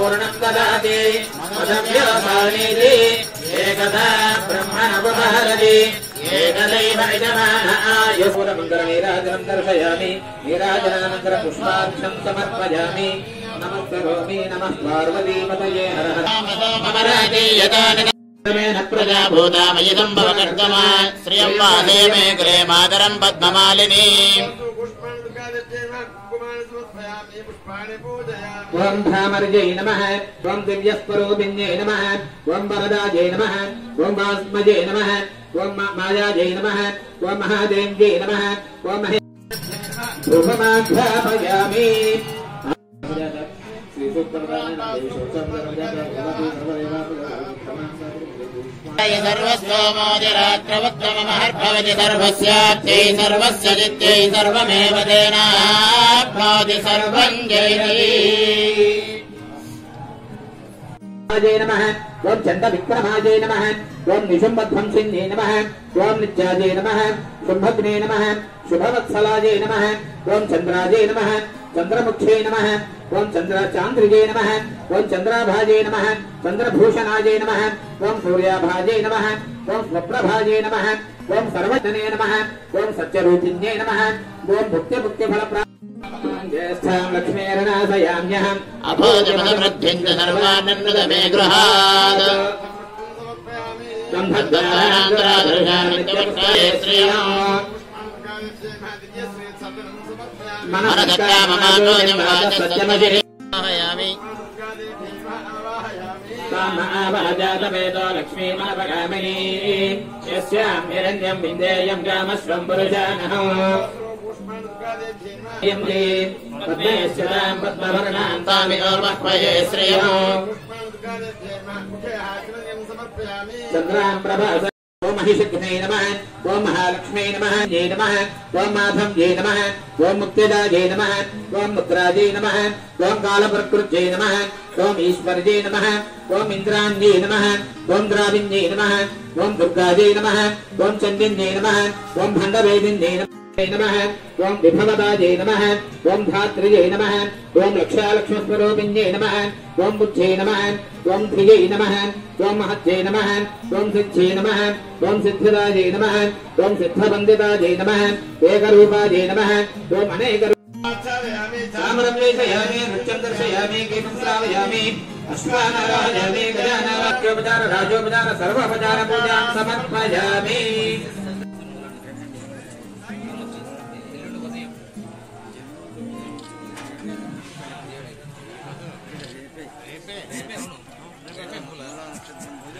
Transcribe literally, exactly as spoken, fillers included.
पूर्णं ददाति मदव्यवसानेति एकदा ब्रह्मणोपहरति एकदैव यजमान आयुपूर्णमङ्गलनीराजनं दर्शयामि नीराजनानन्तरं पुष्पार्घ्यं समर्पयामि नमस्करोमि नमः पार्वतीपतये हर हर प्रजाभूतामयिदं भवकर्तमा श्रियं वादे मे गृहे मातरं पद्ममालिनी ओम धामर्जय नमः ओम दिव्यस्वरूपिण्यै नमः ओम वरदायै नमः ओम वास्मजै नमः ओम मायाजै नमः ओम महादेव्यै नमः ओम धूपमाघ्रापयामि सर्वस्वमोदिरात्रवत्तमहर्भवति सर्वस्याप्त्यै सर्वस्य जित्यै सर्वमेव तेनाप्नोति सर्वं जयति जय नमः ओम चण्डविक्रमाजय नमः ओम निशुम्भध्वंसिन्यै नमः ओम नित्याजय नमः शुम्भग्ने नमः शुभवत्सलाजय नमः ओम चन्द्राजय नमः चन्द्रमुख्यै नमः ओम चन्द्रचान्द्रिजय नमः ओम चन्द्राभाजय नमः चन्द्रभूषणाजय नमः ओम सूर्याभाजय नमः ओम स्वप्रभाजय नमः ओम सर्वजने नमः ओम सत्यरूपिण्यै नमः ओम भुक्त्यमुक्तिफलप्राप्त्यै लक्ष्मीर्नाशयाम्यहम् अभोजपदवृद्धिं च सर्वानन्द मे गृहात् मनदत्ता ममानो निवाचसत्यमजिहामि सामावहजातवेदो लक्ष्मीमनपगामिनी यस्यां हिरण्यं विन्देयं गामश्वं पुरुषानहं पद्मेश्वरां पद्मवर्णां तामिनोर्मह्वये श्रियं चन्द्रां प्रभास ओम महिषग्नै नमः ओम महालक्ष्मै नमः जय नमः ओम माधव जय नमः ओम मुक्तिदाजय नमः ओम मुद्राजय नमः ओम कालप्रकृत्यै नमः ओम ईश्वरजय नमः ओम इंद्राण्यै नमः ओम द्राविण्यै नमः ओम दुर्गाजय नमः ओम चण्डिन्यै नमः ओम भण्डवेदिन्यै नमः ओम विभवदाजय नमः ओम धात्रिजय नमः ओम लक्षालक्ष्मस्वरूपिण्यै नमः ओम बुद्ध्यै नमः ओम धियै नमः ओम महत्यै नमः ओम सिद्ध्यै नमः ओम सिद्धिदाजय नमः ओम सिद्धवन्दिताजय नमः एकरूपाजय नमः ओम अनेक सामरं लेखयामि नृत्यं दर्शयामि गीतं श्रावयामि अश्वानारायामि गजाननोपचार राजोपचार सर्वोपचार पूजां समर्पयामि Gracias.